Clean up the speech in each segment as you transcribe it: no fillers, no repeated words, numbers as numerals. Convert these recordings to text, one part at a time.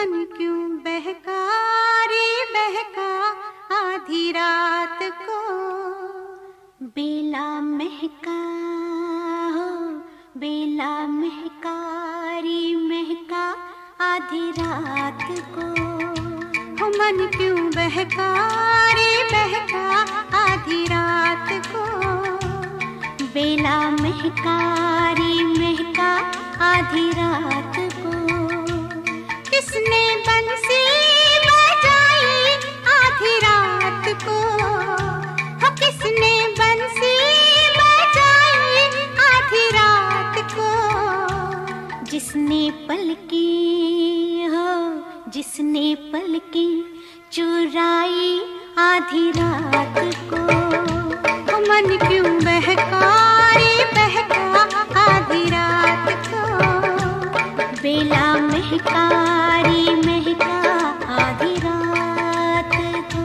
मन क्यों बहका रे बहका आधी रात को। बेला महका हो बेला महका रे महका आधी रात को। हो मन क्यों बहका रे बहका आधी रात को। बेला महका रे महका आधी रात को। किसने बंसी बजाई आधी रात को। हो किसने बंसी बजाई आधी रात को। जिसने पलकी हो जिसने पलकी चुराई आधी रात को। हो मन क्यों बहका रे बहका आधी रात को। बेला महका रे महका आधी रात को।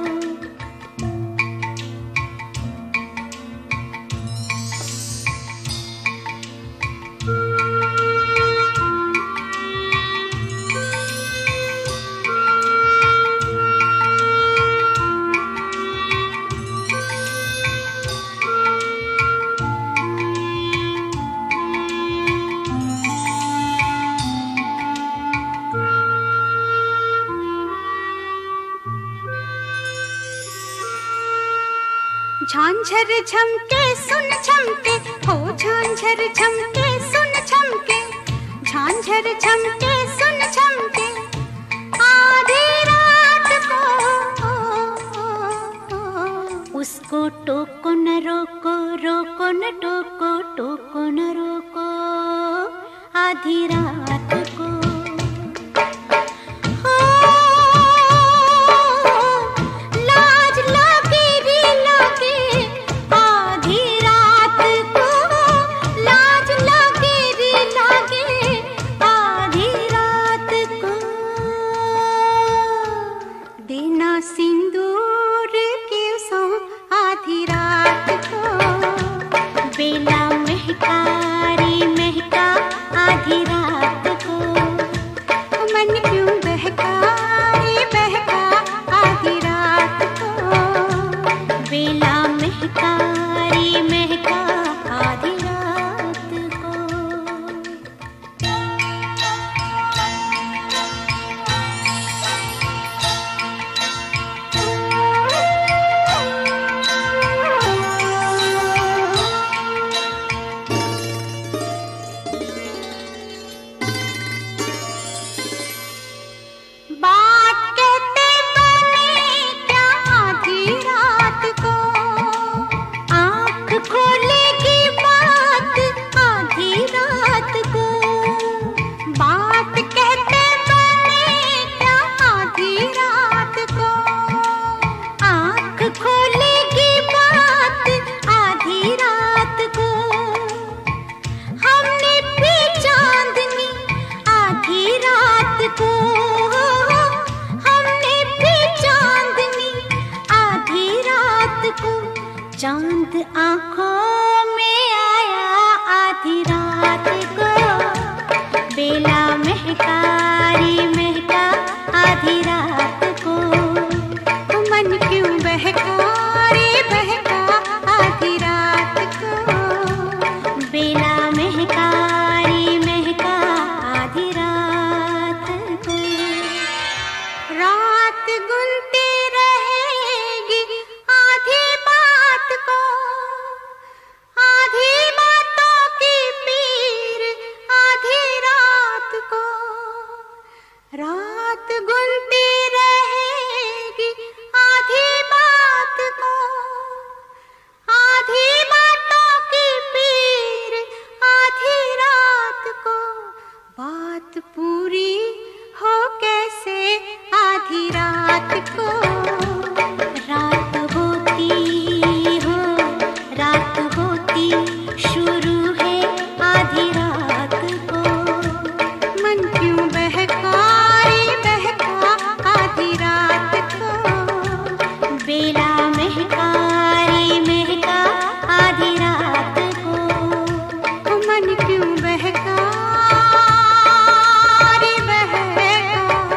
झांझर झमके सुन झमके हो झांझर झमके सुन झमके। झांझर झमके सुन झमके आधी रात को। उसको टोको न रोको रोको न टोको टोको न रोको आधी रात को। सिंदूर के सो आधी रात को। बेला महका रे महका आधी रात को। मन क्यों बहका रे बहका आधी रात को। बेला महका रे महका आधी रात को। चांद आँखों में आया आधी रात को। बेला महका रे महका आधी रात को। मन क्यों बहका रे बहका आधी रात को। बेला महका रे महका आधी रात को। रात गुनती रहेगी आधी बात को। आधी बातों की पीर आधी रात को। रात गुनती रहेगी आधी बात को। आधी बातों की पीर आधी रात को। बात पूरी हो कैसे आधी रात को। रात होती हो रात होती शुरू है आधी रात को। मन क्यों बहका रे बहका आधी रात को। बेला महका रे महका आधी रात को। मन क्यों बहका रे बहका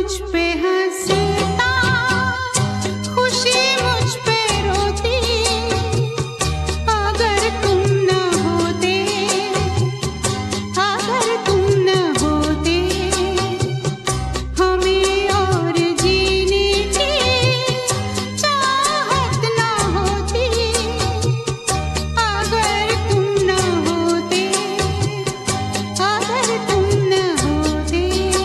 पे हंसता, खुशी मुझ पे रोती। अगर तुम न होते, अगर तुम न होते, हमें और जीने की चाहत न होती। अगर तुम न होते, अगर तुम न होते।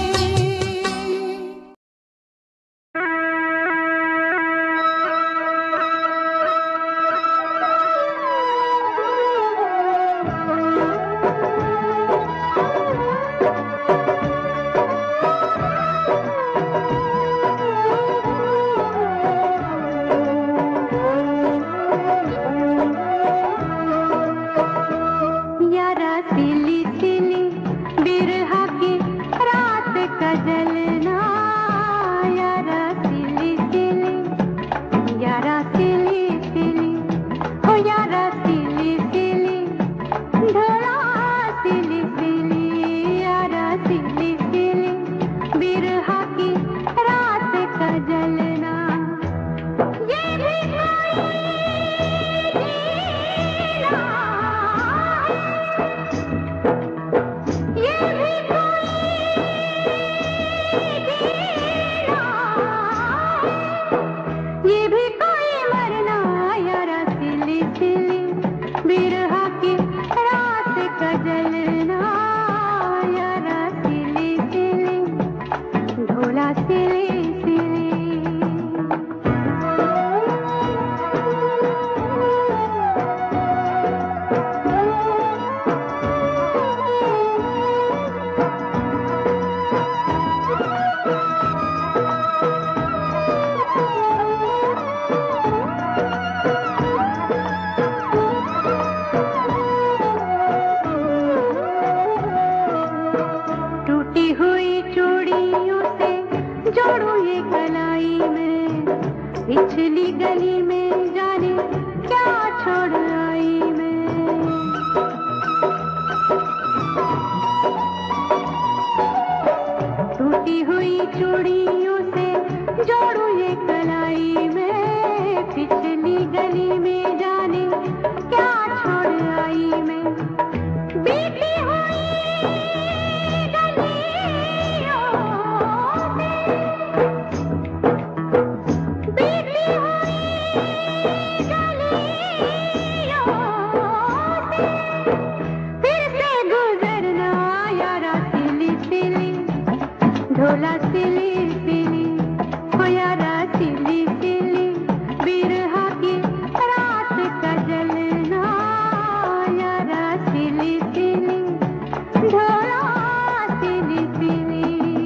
यारा सिली सिली बिरहा की रात का जलना। यारा सिली सिली, यारा सिली सिली, ओ यारा सिली सिली, ढोला सिली सिली। यारा सिली सिली बिरहा की रात का जलना। ये भी कोई जीना, ये भी कोई जीना, ये भी कोई मरना। यारा सिली सिली बिरहा की रात का जलना। यारा सिली सिली, ढोला सिली सिली। टूटी हुई चूड़ियों से जोड़ूं ये कलाई में, पिछली गली में जाने क्या छोड़ आई मैं। टूटी हुई चूड़ियों से जोड़ूं ये कलाई में, पिछली गली में जाने क्या छोड़ आई मैं। बीती हुई गलियों से, बीती हुई गलियों से फिर से गुजरना। यारा सिली सिली, ढोला सिली सिली, ओ यारा सिली सिली बिरहा की रात का जलना। यारा सिली सिली, ढोला सिली सिली।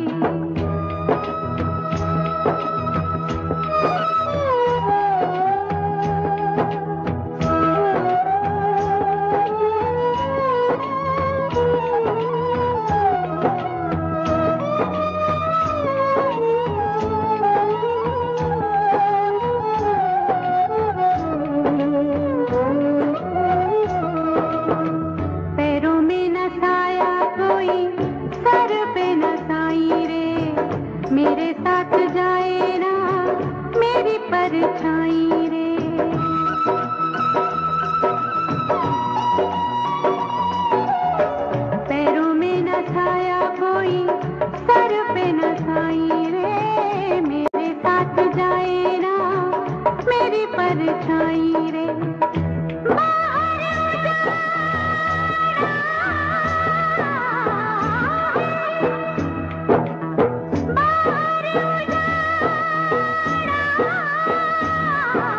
पैरों में न साया कोई, सर पे न साई रे, मेरे साथ जाए ना मेरी परछाई रे। पैरों में न साया कोई, सर पे न साई रे, मेरे साथ जाए ना मेरी परछाई रे। बाहर उजाड़ा,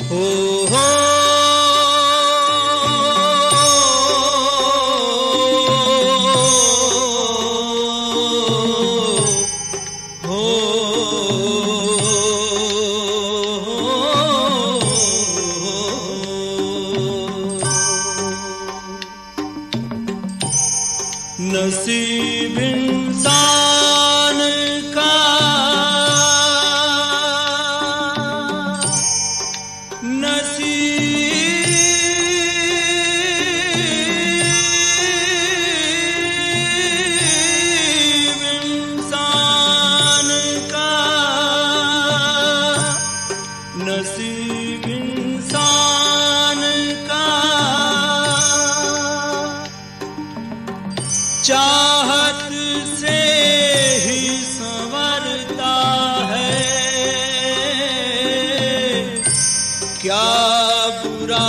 नसीब इंसान का नसीब इंसान का नसीब इंसान का चाहत से ही संवरता है। क्या बुरा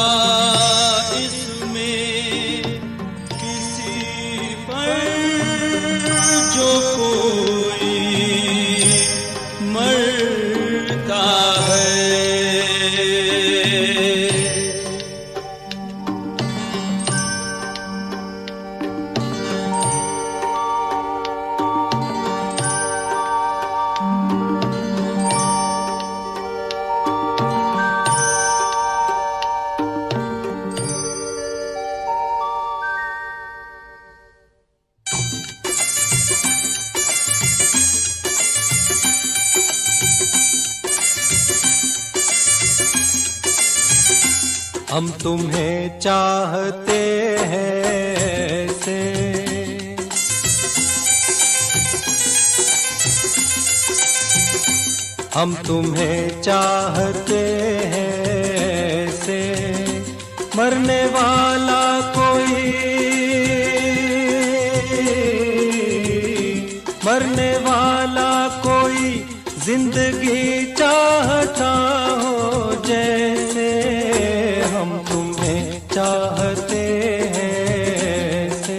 इसमें किसी पर जो कोई मरता है। हम तुम्हें चाहते हैं से हम तुम्हें चाहते हैं से मरने वाला कोई जिंदगी चाहता हो जैसे हम तुम्हें चाहते हैं से।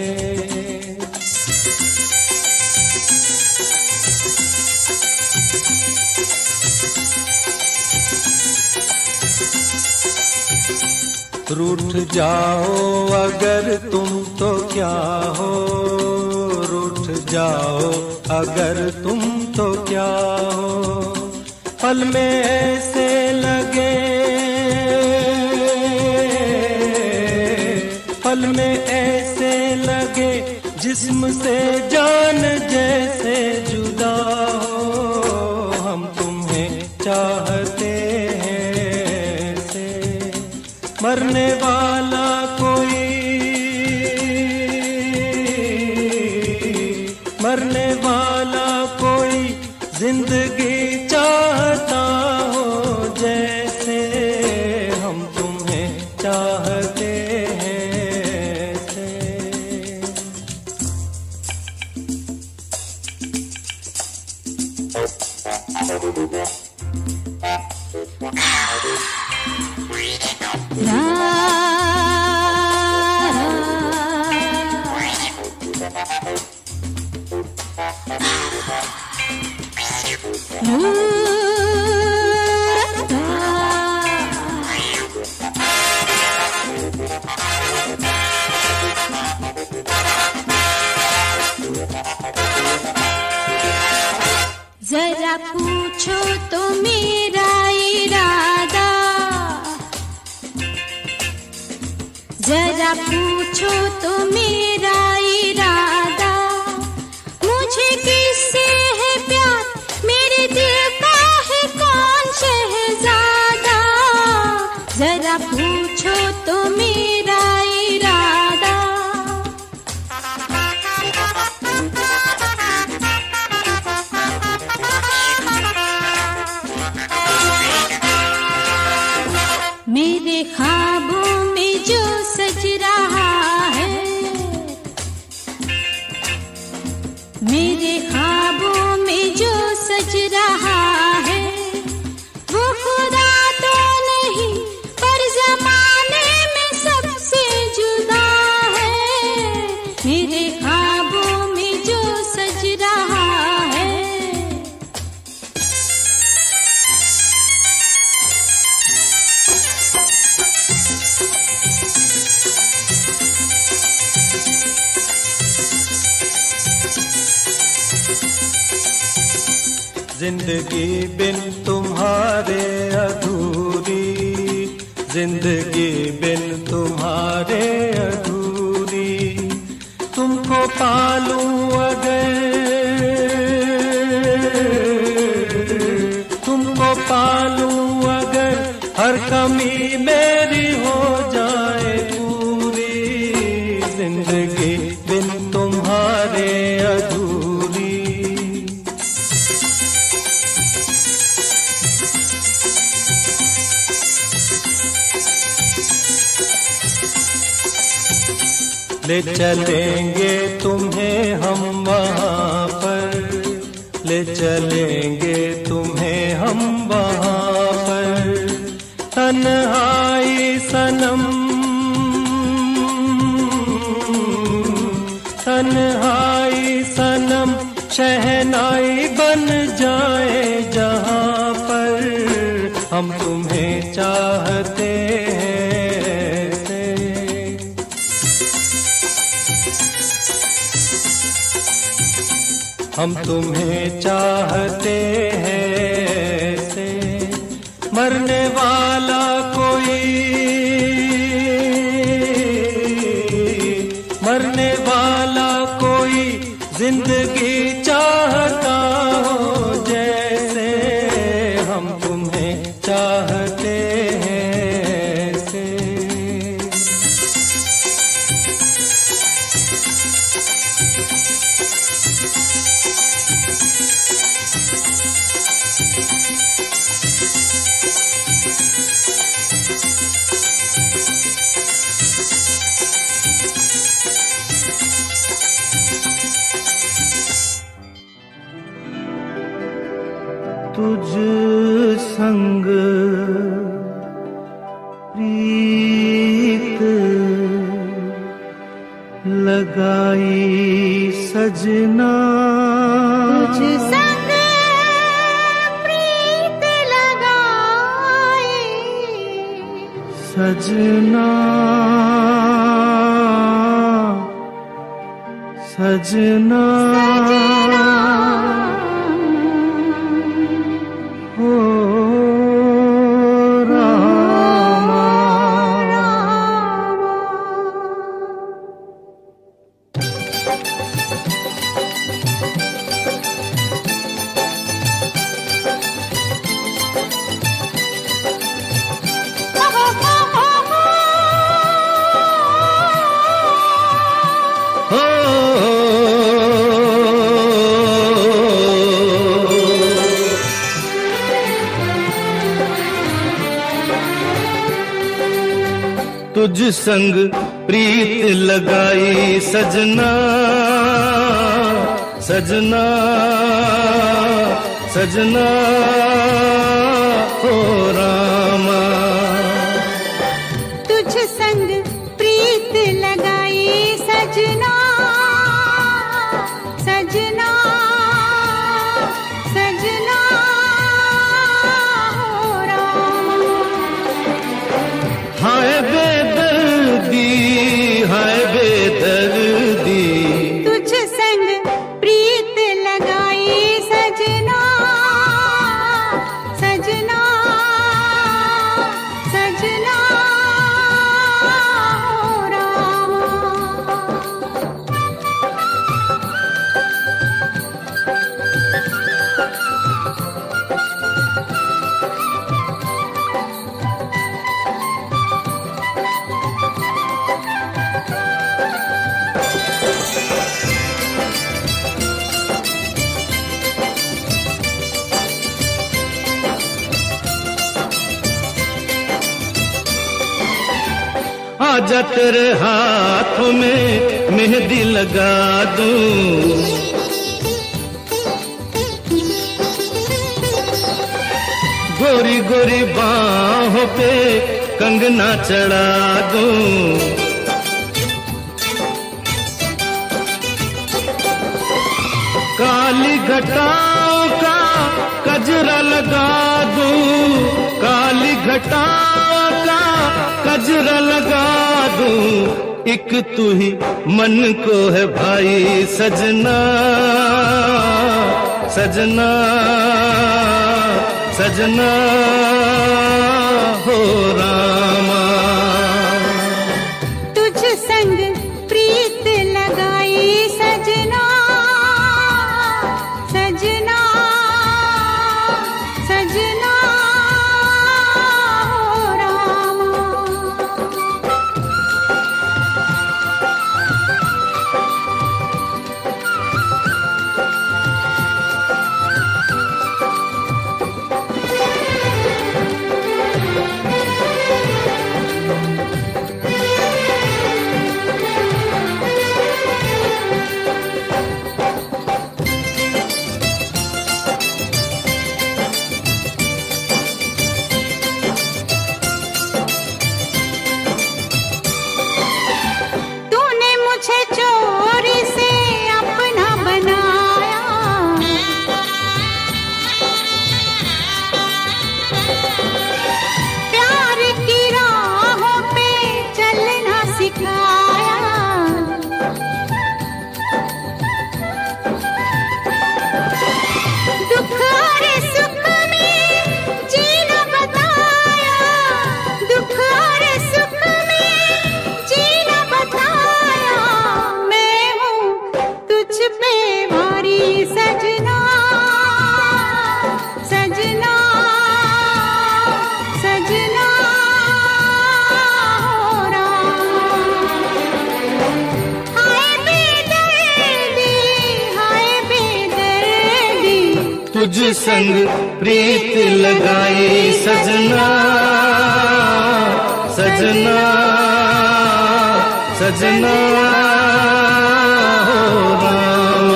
रूठ जाओ अगर तुम तो क्या हो, रूठ जाओ अगर तुम तो क्या हो। पल में ऐसे लगे, पल में ऐसे लगे जिस्म से जान जैसे जुदा हो। हम तुम्हें चाहते हैं से मरने वाला कोई, मरने वाला कोई जिंदगी चाहता हो जैसे हम तुम्हें चाहते हैं से। जरा पूछो तो मेरा इरादा, जरा पूछो तो मेरा इरादा। मुझे किससे है प्यार, मेरे दिल का है कौन शहजादा। जरा पूछो तो मेरा इरादा। मेरे ख्वाबों में जो सज रहा है, जिंदगी बिन तुम्हारे अधूरी, जिंदगी बिन तुम्हारे अधूरी। तुमको पालूं अगर, तुमको पालूं अगर, हर कमी मेरी हो जाए पूरी। जिंदगी बिन तुम्हारे अधूरी। ले चलेंगे तुम्हें हम वहाँ पर, ले चलेंगे तुम्हें हम वहाँ पर। तन्हाई सनम, तन्हाई सनम शहनाई बन जाए जहाँ पर। हम तुम्हें चाहते हैं, हम तुम्हें चाहते हैं से। मरने वाला कोई, मरने वाला कोई जिंदगी चाहता हो जैसे। हम तुम्हें चाहते हैं से। तुझ संग प्रीत लगाई सजना, तुझ संग प्रीत लगाई सजना, सजना, हो रामा। तुझ संग प्रीत लगाई सजना, सजना, सजना, हो रामा। तुझ संग प्रीत लगाई सजना, सजना, सजना, हो रामा। हाय बेदर्दी, हाय बेदर्दी, तुझ संग प्रीत लगाई सजना, सजना, सजना, हो रामा। आजा तेरे हाथों में मेहंदी लगा दूं, गोरी गोरी बाहों पे कंगना चढ़ा दूं। काली घटाओं का कजरा लगा दूं, काली घटाओं का कजरा लगा दूं। एक तू ही मन को है भाई सजना, सजना सजना हो रामा। तुझ संग प्रीत लगाई सजना सजना सजना हो रामा। तुझ संग प्रीत लगाई सजना सजना सजना हो रामा।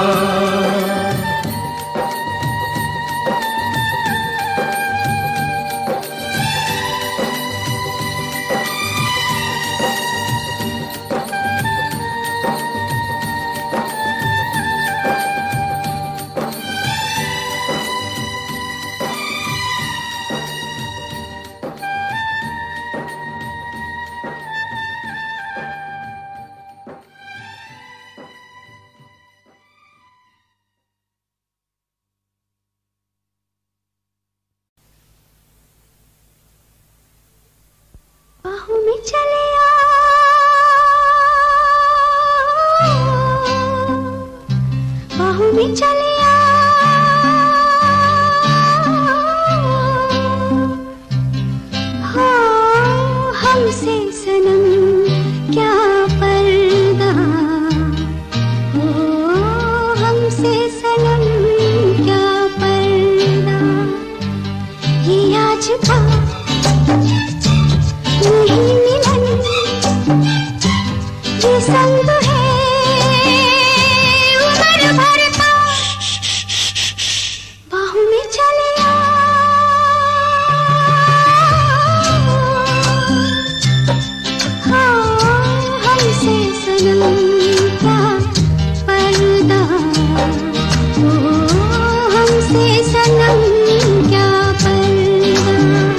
बाहों में चले आ, बाहों में चले आ, हाँ हमसे सनम क्या पर्दा, हो हमसे सनम क्या पर्दा। ये आज का नहीं मिलन, ये संग है उम्र भर का। बाहों में चले आ, हाँ हमसे सनम क्या पर्दा, ओ हमसे सनम क्या पर्दा।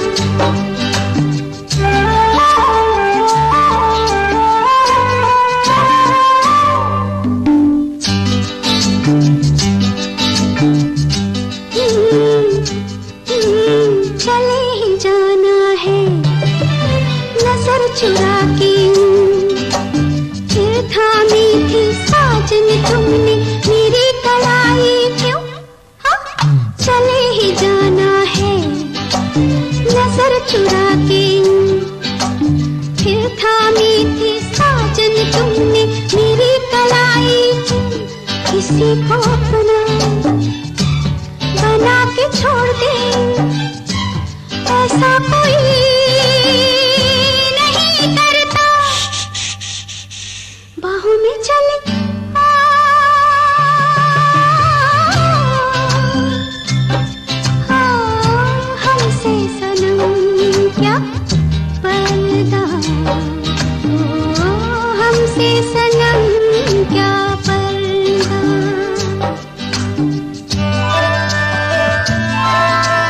चले ही जाना है नजर चुरा के, फिर थामी थी साजन तुमने मेरी कलाई क्यों। हाँ चले ही जाना है नजर चुरा के, फिर थामी थी साजन तुमने मेरी कलाई क्यों। किसी को अपना बना के छोड़ दे, ऐसा कोई नहीं करता। बाहों में चले आ, हाँ हमसे सनम क्या पर्दा, ओ हमसे सनम क्या पर्दा।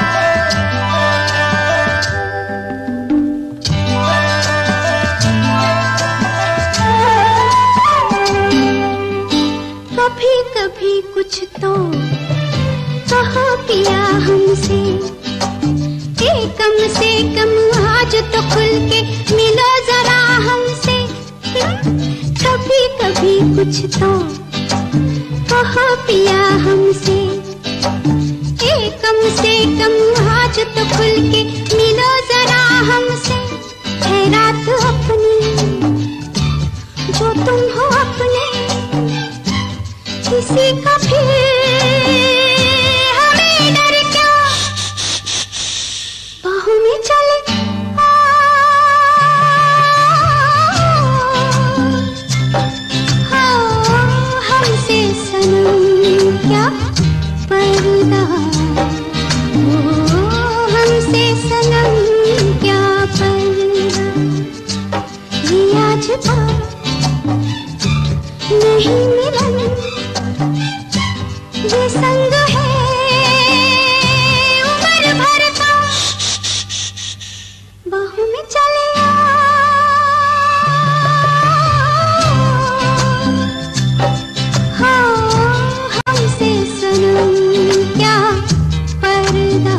से कम आज तो खुल के मिलो जरा हमसे। कभी कभी कुछ तो कहो पिया हमसे। कम से कम आज तो खुल के मिलो जरा हमसे। है रात अपनी जो तुम हो अपने किसी का फिर हमें डर क्या। बाहों में चले हमसे सनम क्या पर्दा। हमसे सनम क्या पर्दा। ये आज तो नहीं मिलन ये संग है उम्र भर का। बाहों में चले हमसे सनम क्या पर्दा।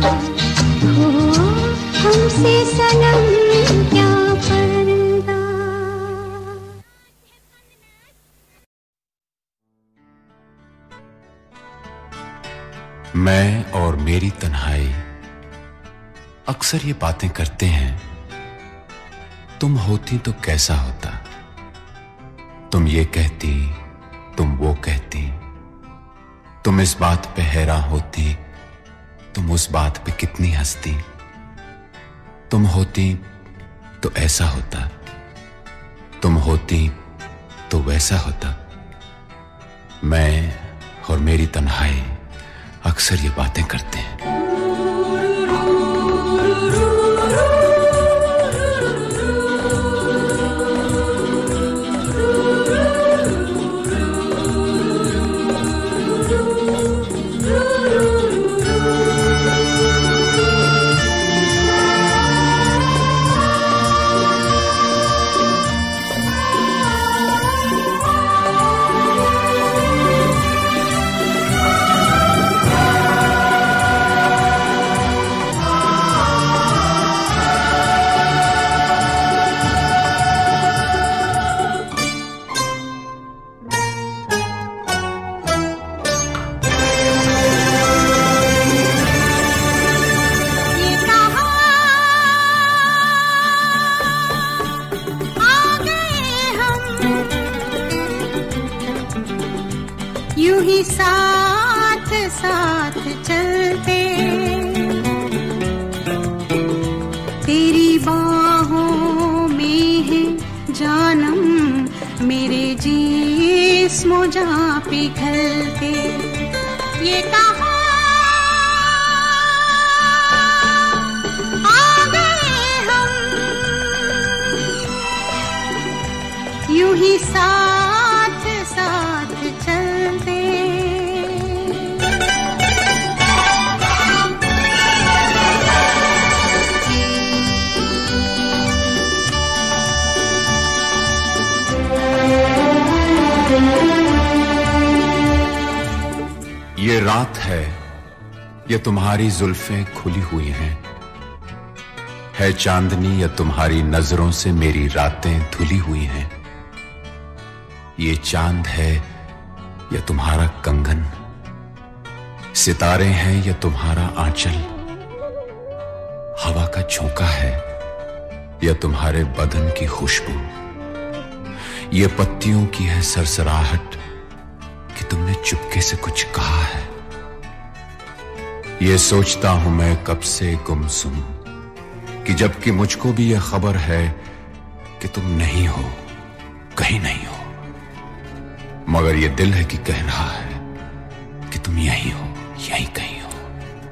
हमसे सनम क्या पर्दा। मैं और मेरी तन्हाई अक्सर ये बातें करते हैं, तुम होती तो कैसा होता। तुम ये कहती, तुम वो कहती, तुम इस बात पे हैरान होती, तुम उस बात पे कितनी हंसती। तुम होती तो ऐसा होता, तुम होती तो वैसा होता। मैं और मेरी तन्हाई अक्सर ये बातें करते हैं। यूं ही साथ साथ चलते तेरी बाहों में है जानम मेरे जिस्मो जा पिघलते। ये कहा आ गए हम यूं ही साथ साथ चलते। ये रात है, ये तुम्हारी जुल्फें खुली हुई हैं, है चांदनी या तुम्हारी नजरों से मेरी रातें धुली हुई हैं। ये चांद है या तुम्हारा कंगन, सितारे हैं या तुम्हारा आंचल, हवा का झोंका है या तुम्हारे बदन की खुशबू, ये पत्तियों की है सरसराहट कि तुमने चुपके से कुछ कहा है। ये सोचता हूं मैं कब से गुमसुम कि जबकि मुझको भी यह खबर है कि तुम नहीं हो, कहीं नहीं हो, मगर ये दिल है कि कह रहा है कि तुम यहीं हो, यहीं कहीं हो।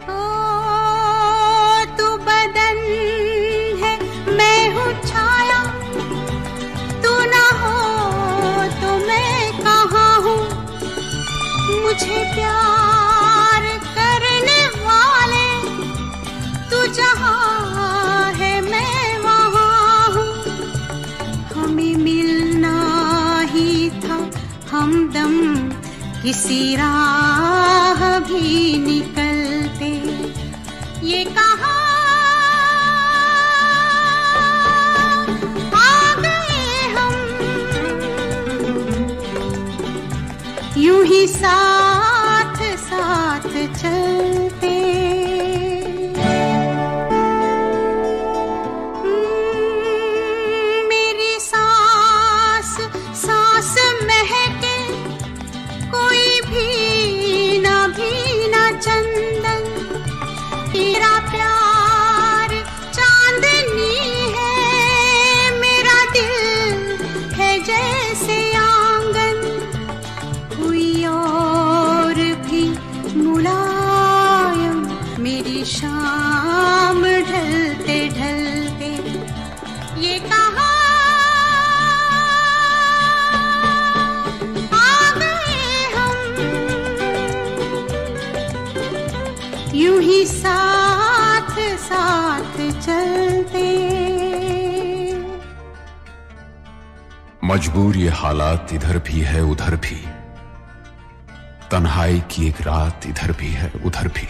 तू बदन है मैं हूँ छाया, तू ना हो तो मैं कहाँ हूँ। मुझे प्यार करने वाले तू जहाँ है मैं वहाँ हूँ। हमें मिलना ही था हमदम किसी राह भी निकलते। ये कहा साथ साथ चलते। मेरी सांस सांस महके, कोई भीना भीना चंदन। तेरा प्यार चांदनी है, मेरा दिल है जैसे आंगन। कोई और भी मुलायम, मेरी शाम ढलते ढलते। ये कहाँ आ गए हम, यूं ही साथ साथ चलते। मजबूर ये हालात इधर भी है उधर भी, तन्हाई की एक रात इधर भी है उधर भी।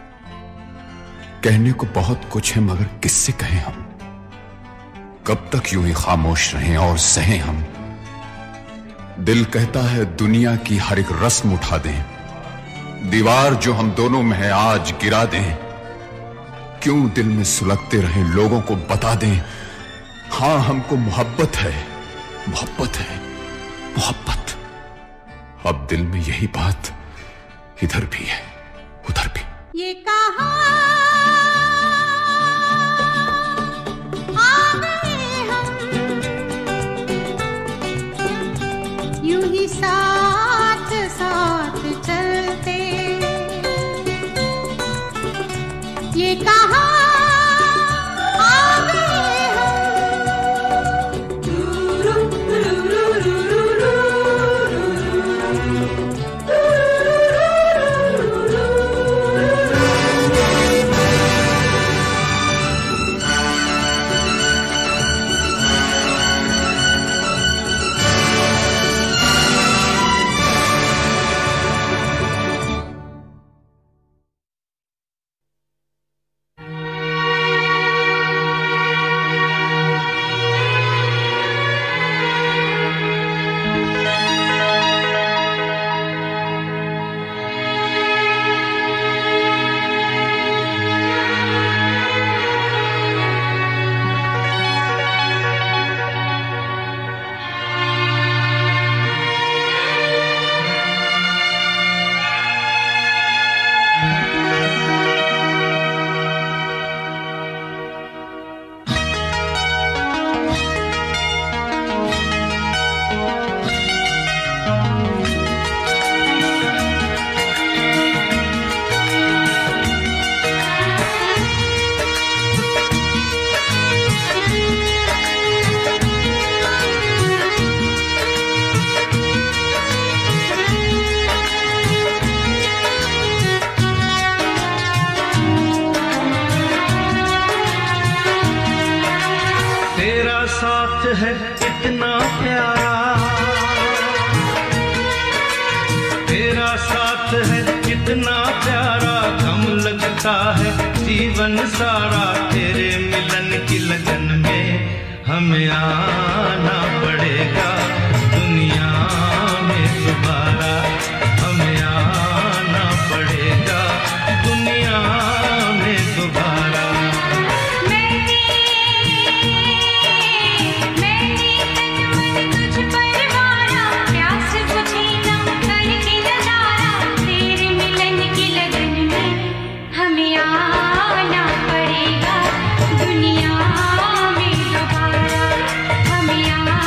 कहने को बहुत कुछ है मगर किससे कहें हम, कब तक यूं ही खामोश रहें और सहें हम। दिल कहता है दुनिया की हर एक रस्म उठा दें, दीवार जो हम दोनों में है आज गिरा दें। क्यों दिल में सुलगते रहें, लोगों को बता दें, हां हमको मोहब्बत है, मोहब्बत है, मोहब्बत। अब दिल में यही बात इधर भी है उधर भी। ये कहाँ आ गए हम, यूं ही साथ साथ चलते। ये कहाँ आ गए हम। है इतना प्यारा, तेरा साथ है इतना प्यारा, गम लगता है जीवन सारा। तेरे मिलन की लगन में हमें आना पड़ेगा, दुनिया में दोबारा हमें आना पड़ेगा, दुनिया में दोबारा। हमें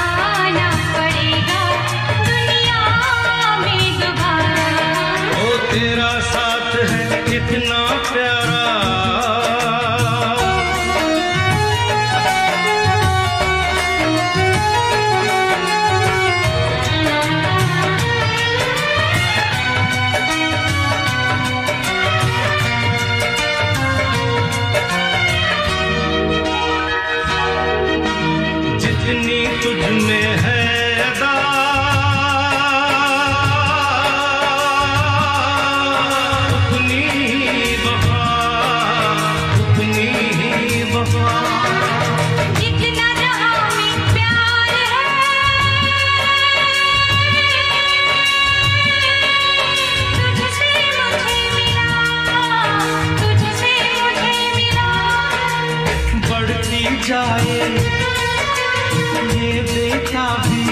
जाए ये बेताबी,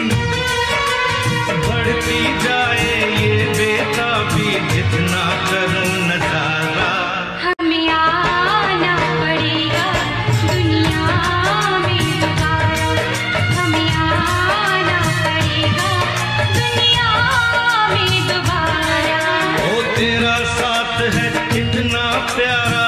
बढ़ती जाए ये बेताबी, जितना करूं नजारा। हमें आना पड़ेगा दुनिया में दोबारा, हमें आना पड़ेगा दुनिया में दोबारा। ओ तेरा साथ है इतना प्यारा,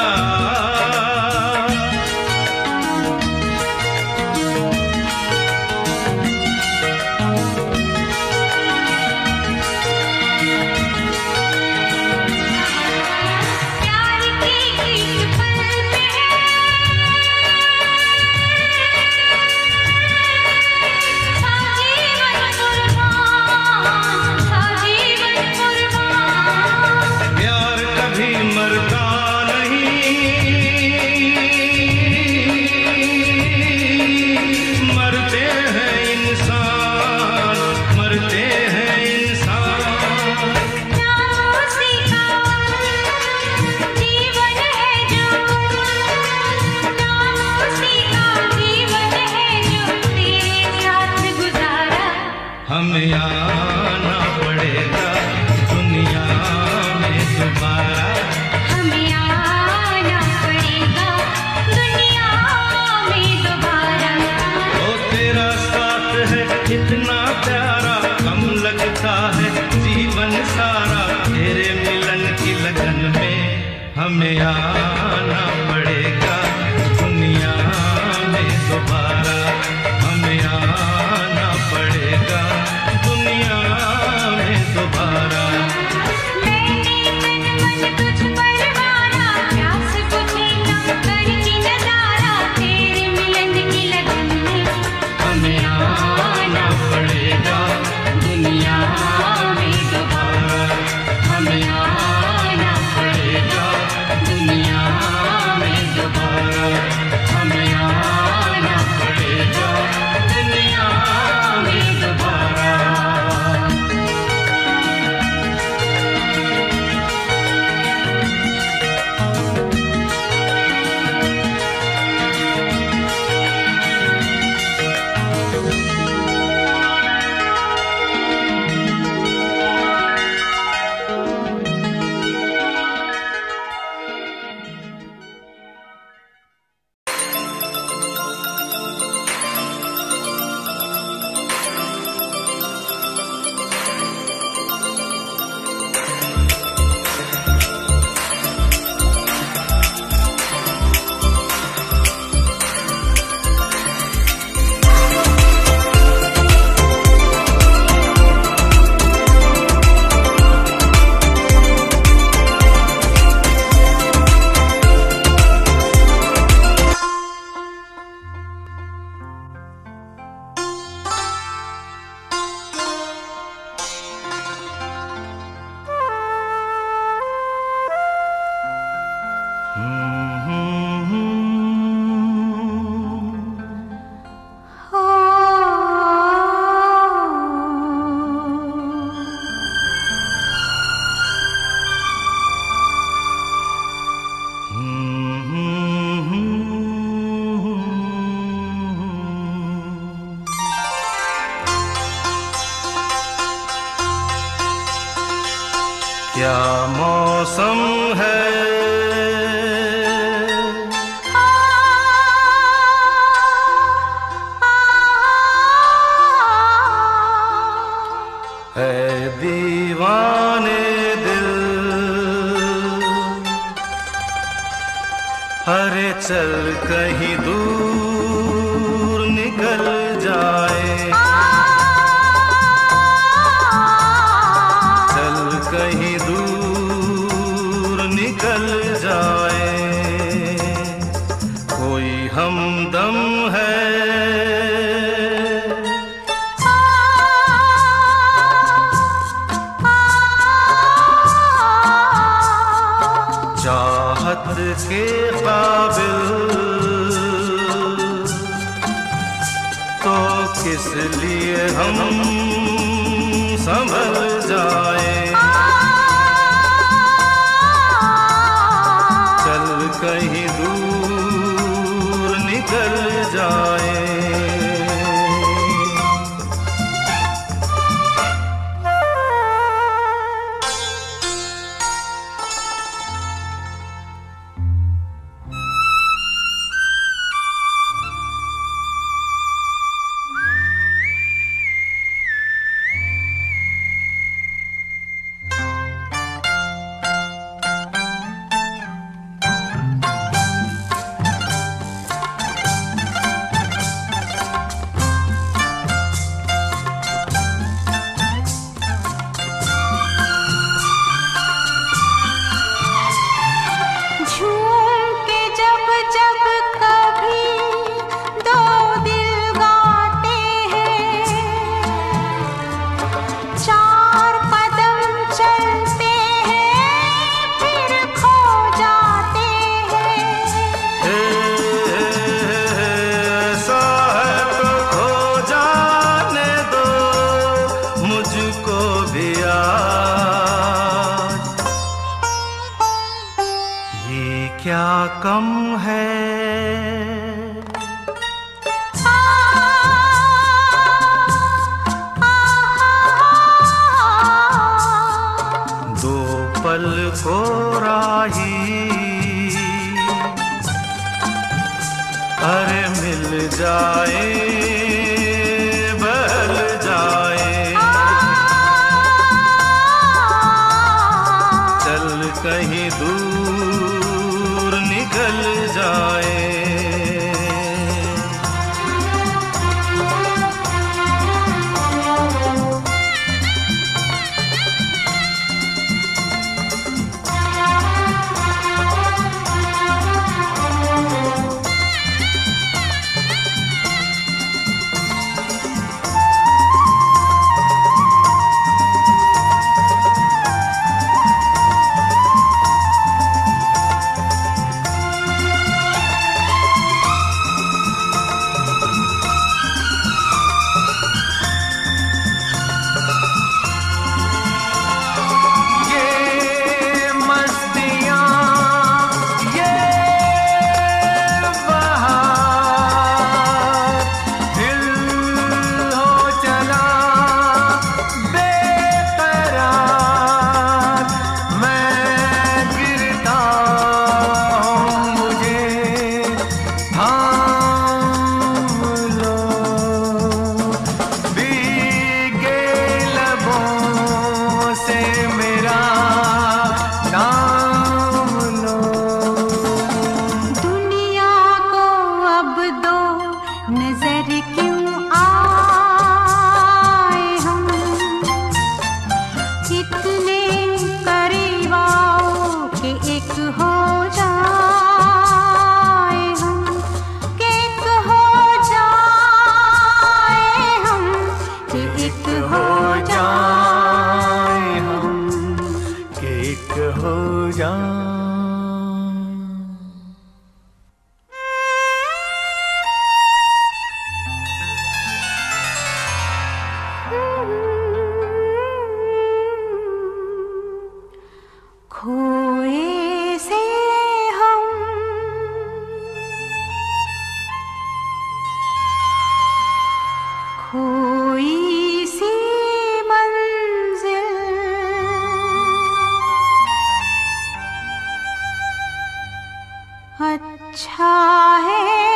हमें आना पड़ेगा दुनिया में दोबारा, हमें आना पड़ेगा दुनिया में दोबारा। ओ तेरा साथ है इतना प्यारा, कम लगता है जीवन सारा, तेरे मिलन की लगन में हमें आना पड़ेगा दुनिया में दोबारा, हमें आना पड़ेगा दुनिया में दोबारा। मैंने तन मन तुझ पर मारा, प्यास बुझी ना करके नजारा, तेरे मिलन की लगन में हमें आना पड़ेगा दुनिया में दोबारा, हमें आना पड़ेगा दुनिया में दोबारा, हमें आना पड़ेगा दुनिया में दोबारा। क्या मौसम है दीवाने दिल, अरे चल कहीं दूर निकल जाए, चल कहीं दूर निकल जाए, कोई हमदम है चाहत के काबिल, तो किस लिए हम संभल जाए, चल कहीं दूर निकल जाए। क्या कम है दो पल को राही, अरे मिल जाए बहल जाए, चल कहीं दूर निकल जाए। खोए से हम खोई सी मंजिल, अच्छा है